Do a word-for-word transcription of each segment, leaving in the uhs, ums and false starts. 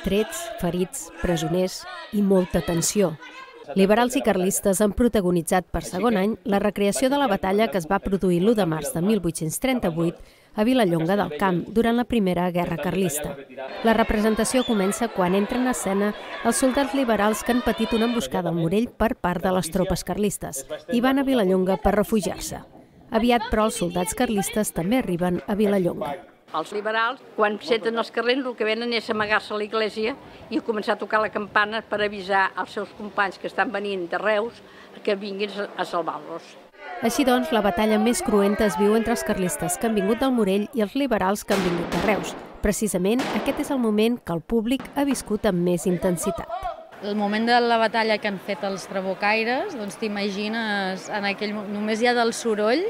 Trets, ferits, presoners i molta tensió. Liberals i carlistes han protagonitzat per segon any la recreació de la batalla que es va produir l'u de març de mil vuit-cents trenta-vuit a Vilallonga del Camp durant la Primera Guerra Carlista. La representació comença quan entren a escena els soldats liberals que han patit una emboscada al Morell per part de les tropes carlistes i van a Vilallonga per refugiar-se. Aviat, però, els soldats carlistes també arriben a Vilallonga. Els liberals, quan senten els carrers, el que venen és amagar-se a l'església i començar a tocar la campana per avisar als seus companys que estan venint de Reus que vinguin a salvar-los. Així doncs, la batalla més cruenta es viu entre els carlistes que han vingut del Morell i els liberals que han vingut de Reus. Precisament, aquest és el moment que el públic ha viscut amb més intensitat. El moment de la batalla que han fet els trabucaires, doncs t'imagines, en aquell només ja del soroll,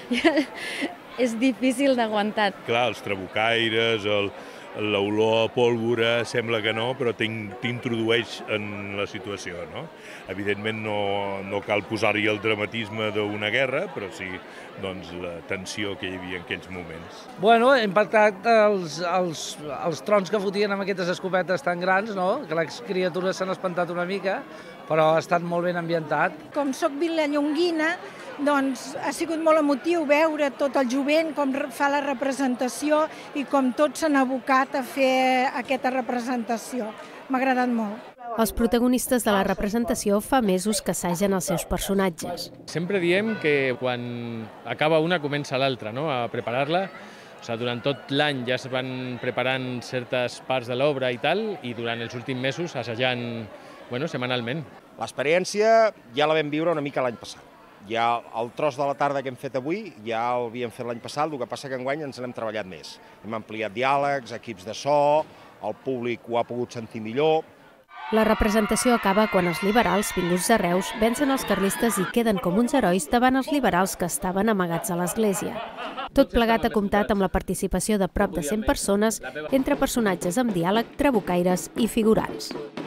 és difícil d'aguantar. Clar, els trabucaires, l'olor a pólvora, sembla que no, però t'introdueix en la situació, no? Evidentment no, no cal posar-hi el dramatisme d'una guerra, però sí doncs, la tensió que hi havia en aquells moments. Bueno, he impactat els, els, els trons que fotien amb aquestes escopetes tan grans, no? Que les criatures s'han espantat una mica, però ha estat molt ben ambientat. Com soc vilallonguina, doncs ha sigut molt emotiu veure tot el jovent, com fa la representació i com tots s'han abocat a fer aquesta representació. M'ha agradat molt. Els protagonistes de la representació fa mesos que assagen els seus personatges. Sempre diem que quan acaba una comença l'altra, no? A preparar-la. O sigui, durant tot l'any ja es van preparant certes parts de l'obra i tal, i durant els últims mesos assajant bueno, setmanalment. L'experiència ja la vam viure una mica l'any passat. Ja el tros de la tarda que hem fet avui ja l'havíem fet l'any passat, el que passa que enguany ens n'hem treballat més. Hem ampliat diàlegs, equips de so, el públic ho ha pogut sentir millor. La representació acaba quan els liberals, vinguts de Reus, vencen els carlistes i queden com uns herois davant els liberals que estaven amagats a l'església. Tot plegat ha comptat amb la participació de prop de cent persones entre personatges amb diàleg, trabucaires i figurants.